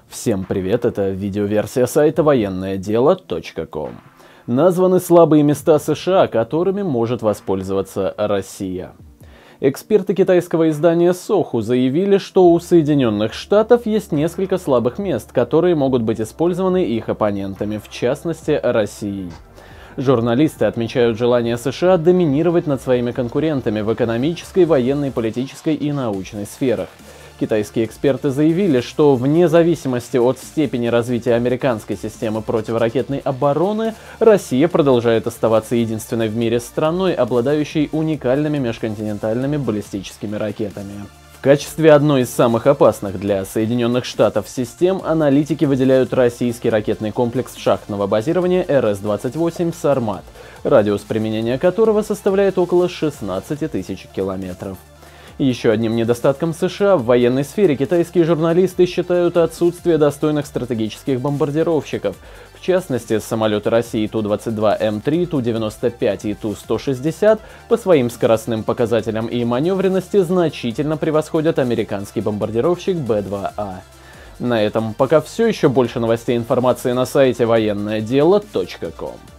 Всем привет, это видеоверсия сайта военноедело.ком. Названы слабые места США, которыми может воспользоваться Россия. Эксперты китайского издания Sohu заявили, что у Соединенных Штатов есть несколько слабых мест, которые могут быть использованы их оппонентами, в частности Россией. Журналисты отмечают желание США доминировать над своими конкурентами в экономической, военной, политической и научной сферах. Китайские эксперты заявили, что вне зависимости от степени развития американской системы противоракетной обороны, Россия продолжает оставаться единственной в мире страной, обладающей уникальными межконтинентальными баллистическими ракетами. В качестве одной из самых опасных для Соединенных Штатов систем аналитики выделяют российский ракетный комплекс шахтного базирования РС-28 «Сармат», радиус применения которого составляет около 16 тысяч километров. Еще одним недостатком США в военной сфере китайские журналисты считают отсутствие достойных стратегических бомбардировщиков. В частности, самолеты России Ту-22М3, Ту-95 и Ту-160 по своим скоростным показателям и маневренности значительно превосходят американский бомбардировщик Б-2А. На этом пока все. Еще больше новостей и информации на сайте военноедело.ком.